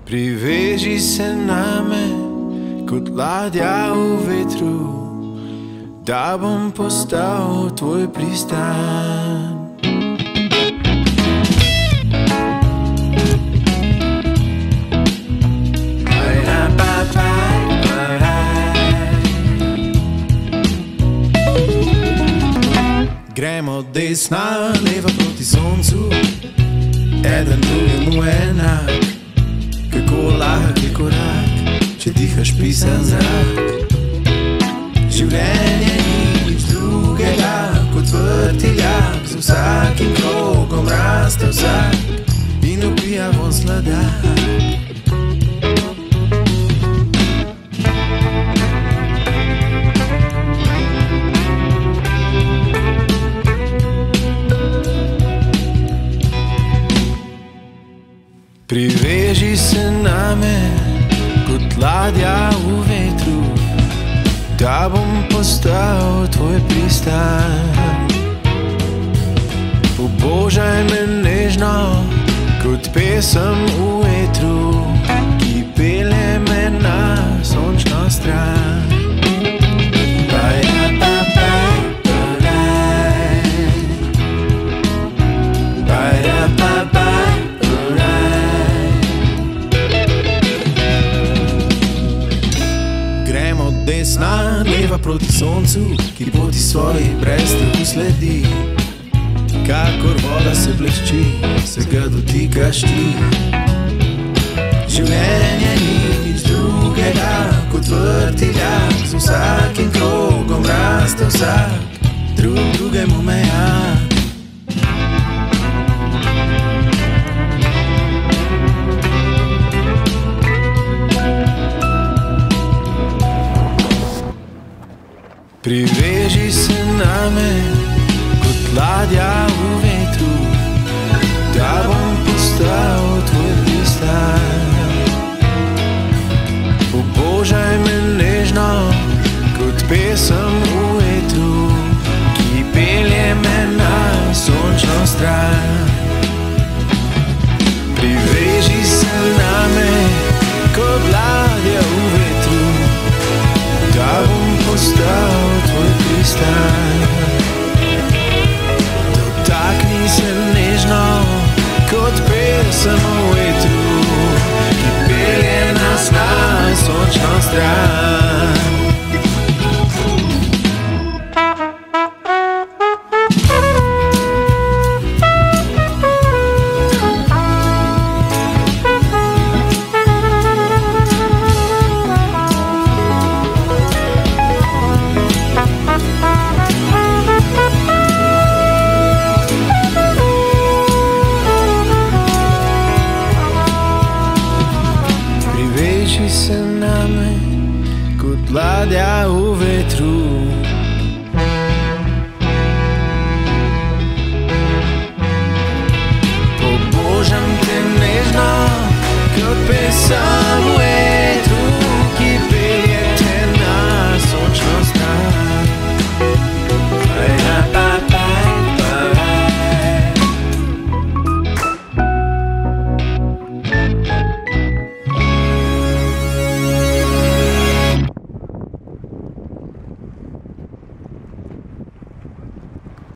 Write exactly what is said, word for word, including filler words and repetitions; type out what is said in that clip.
Priveži se name kot ladja v vetru, da bom postal tvoj pristan. Gremo desna, leva proti soncu, eden drugemu enak. Kako lahek je korak, če dihaš pisan zrak. Življenje ni nič drugega kot vrtiljak, z vsakim krogom raste vsak in upija von sladak. Priveži se name kot ladja v vetru, da bom postal tvoj pristan. Pobožaj me nežno kot pesem v vetru, ki pelje me na sončno stran. Desna, leva proti soncu, ki poti svoji brez strahu sledi. Kakor voda se blešči, se ga dotikaš ti. Življenje ni nič drugega kot vrtiljak, z vsakim krogom raste vsak drug drugemu mejak. Priveži se name kot ladja v vetru, da bom postal tvoj pristan. Pobožaj me nežno kot pesem v vetru, ki pelje me na sončno stran. Priveži se name kot ladja v vetru, da bom postal tvoj pristan. Dotakni se nežno kot pesem v vetru, ki pelje nas na sončno stran. Priveži se name kot ladja v vetru,